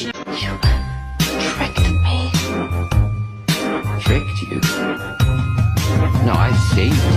You tricked me. Tricked you? No, I saved you.